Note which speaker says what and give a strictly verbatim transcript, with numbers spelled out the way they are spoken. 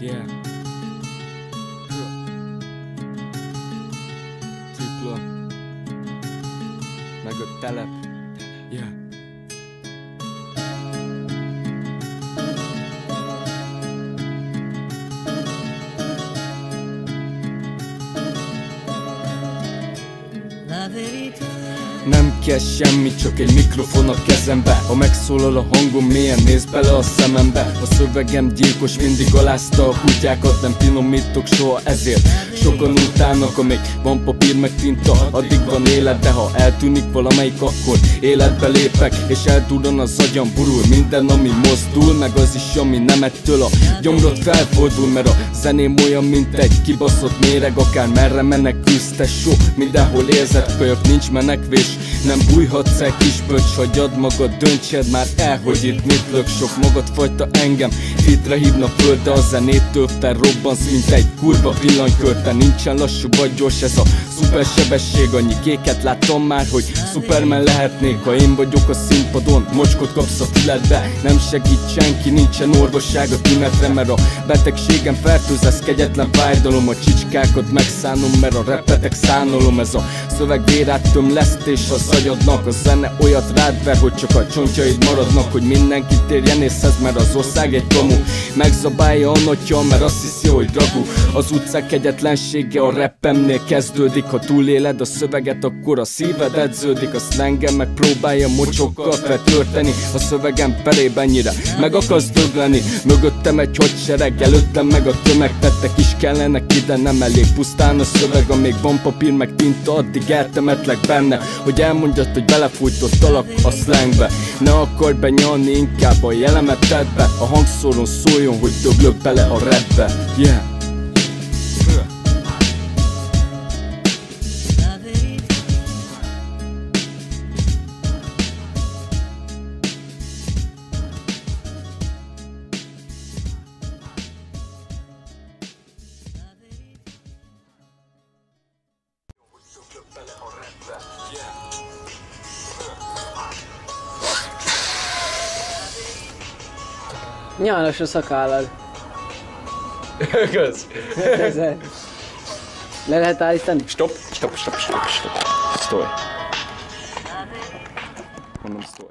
Speaker 1: Yeah. Tripla. Meg a telep. Yeah. Nem kell semmi, csak egy mikrofon a kezembe. Ha megszólal a hangom, mélyen néz bele a szemembe. A szövegem gyilkos, mindig alázta a kutyákat. Nem finomítok soha, ezért sokan utálnak. Amíg van papír meg tinta, addig van élet. De ha eltűnik valamelyik, akkor életbe lépek. És eldurran az agyam, burul minden, ami mozdul. Meg az is, ami nem ettől a gyomrod felfordul. Mert a zeném olyan, mint egy kibaszott méreg. Akár merre menekülsz, tesó, mindenhol érzed kölyök, nincs menekvés. Nem bújhatsz el, kispöcs, hagyjad magad, döntsed már el, hogy itt mit lök. Sok magad fajta engem, hitre hívna föld, de a zenétől felrobbansz, mint egy kurva villanykörte. Nincsen lassú vagy gyors, ez a szupersebesség. Annyi kéket láttam már, hogy Superman lehetnék. Ha én vagyok a színpadon, mocskot kapsz a füledbe. Nem segít senki, nincsen orvosság a tünetre. Mert a betegségem fertőz, ez kegyetlen fájdalom. A csicskákat megszánom, mert a repetek szánolom. Ez a szöveg vérát tömlesztés az agyadnak. A zene olyat rád ver, hogy csak a csontjaid maradnak. Hogy mindenki térjen észhez, mert az ország egy kamu. Megzabálja a notja, mert azt hiszi, hogy dragú. Az utcák kegyetlensége a rappemnél kezdődik. Ha túléled a szöveget, akkor a szíved edződik. A szlengem megpróbálja mocsokkal feltörteni a szövegem perében ennyire meg akarsz dögleni. Mögöttem egy hadsereg, előttem meg a tömeg. Tettek is kellenek ide, nem elég pusztán a szöveg. Amíg van papír meg tinta, addig eltemetlek benne. Hogy elmondjad, hogy belefújtottalak a slangbe. Ne akarj benyalni, inkább a jelemet tedd be. A hangszóron szóljon, hogy döglök bele a rapbe. Yeah.
Speaker 2: Nyálas a szakállad.
Speaker 3: Kösz.
Speaker 2: Le lehet állítani?
Speaker 3: Stop, stop, stop, stop, stop. Stoj. Mondom, stoj.